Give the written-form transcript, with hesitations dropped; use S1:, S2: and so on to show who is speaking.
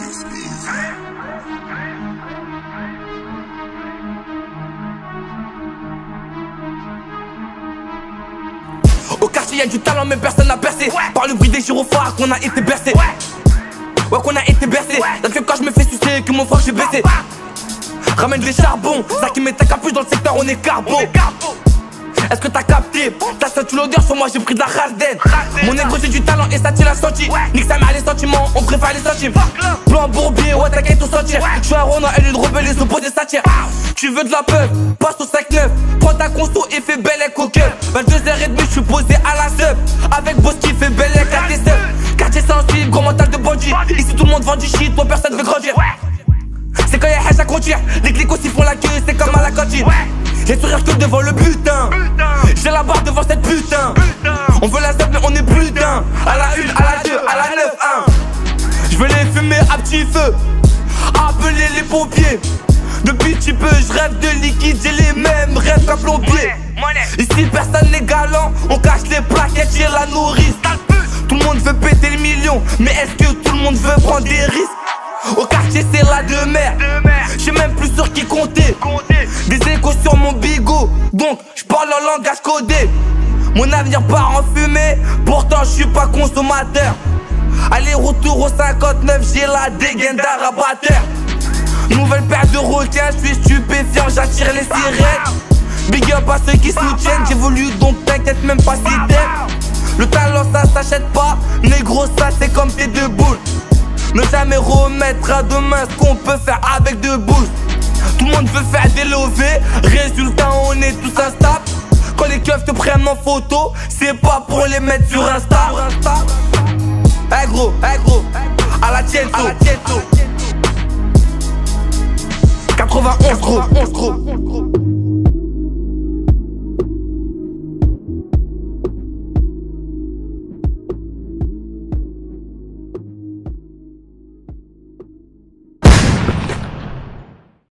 S1: Au quartier y'a du talent mais personne n'a percé. Par le bruit des gyrophares qu'on a été bercé. Ouais qu'on a été bercé. Y'a que quand je me fais sucer que mon frère j'ai baissé. Ramène des charbons, ça qui met ta capuche dans le secteur on est carbo. Est-ce que t'as capté? T'as senti l'odeur sur moi, j'ai pris de la Rasden. Mon négro j'ai du talent et ça tu l'as senti. Nique sa mère les sentiments, on préfère les centimes. Plan bourbier, ouais t'inquiète tout sentir. J'suis un Renoir, elle est une rebelle, ils opposés satire. Tu veux de la peur, passe au 5-9. Prends ta conso et fais belle et coquille. 22h30, j'suis posé à la sub. Avec Boss qui fait belle et 4 sub. Quartier sensible, gros mental de bandit. Ici tout le monde vend du shit, toi personne veut grandir. C'est quand y'a hache à conduire. Les clics aussi font la queue, c'est comme à la cantine. J'ai le sourire que devant le butin. J'ai la barre devant cette putain. On veut la zep mais on est putain. À la 1, à la 2, à la 9, 1. J'veux les fumer à petit feu. Appeler les pompiers. Depuis petit peu j'rêve de liquide. J'ai les mêmes rêves qu'un plombier. Ici personne n'est galant. On cache les plaquettes, j'ai la nourrice. Tout le monde veut péter le million. Mais est-ce que tout le monde veut prendre des risques? Au quartier c'est la demeure. J'sais même plus sur qui compter. Des échos sur mon bigot. Donc j'parle en langage codé. Mon avenir part en fumée. Pourtant j'suis pas consommateur. Aller-retour au 59, j'ai la dégaine d'un rabatteur. Nouvelle paire de requins, j'suis stupéfiant, j'attire les sirènes. Big up à ceux qui soutiennent. J'évolue donc t'inquiète même pas si t'aimes. Le talent ça s'achète pas. Négro ça c'est comme tes deux boules. Ne jamais remettre à demain ce qu'on peut faire avec deux boules. Tout le monde veut faire des levées. Résultat on est tous instables. Quand les keufs te prennent en photo, c'est pas pour les mettre sur Insta. Eh gros, à la tienne 91 gros.